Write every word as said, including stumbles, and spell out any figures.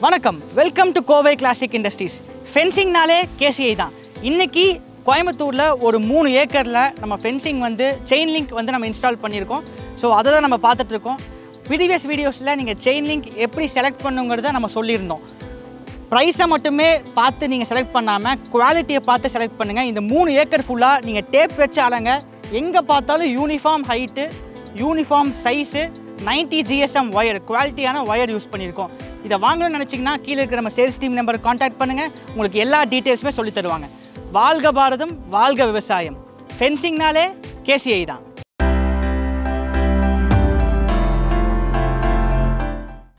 வணக்கம், welcome to Kovai classic industries. ஃபென்சிங்னாலே KCI தான். இன்றைக்கி கோயம்புத்தூரில் ஒரு மூணு ஏக்கரில் நம்ம ஃபென்சிங் வந்து செயின் லிங்க் வந்து நம்ம இன்ஸ்டால் பண்ணியிருக்கோம். ஸோ அதை தான் நம்ம பார்த்துட்ருக்கோம். ப்ரீவியஸ் வீடியோஸில் நீங்கள் செயின் லிங்க் எப்படி செலக்ட் பண்ணுங்கிறத நம்ம சொல்லியிருந்தோம். ப்ரைஸை மட்டுமே பார்த்து நீங்கள் செலக்ட் பண்ணாமல் குவாலிட்டியை பார்த்து செலக்ட் பண்ணுங்கள். இந்த மூணு ஏக்கர் ஃபுல்லாக நீங்கள் டேப் வச்சு அலங்க. எங்கே பார்த்தாலும் uniform height, uniform size, ninety GSM wire, குவாலிட்டியான ஒயர் யூஸ் பண்ணியிருக்கோம். இதை வாங்கணும்னு நினச்சிங்கன்னா கீழே இருக்கிற நம்ம சேல்ஸ் டீம் நம்பருக்கு காண்டாக்ட் பண்ணுங்கள். உங்களுக்கு எல்லா டீட்டெயில்ஸுமே சொல்லி தருவாங்க. வாழ்க பாரதம், வாழ்க விவசாயம். ஃபென்சிங்னாலே கேசிஐ தான்.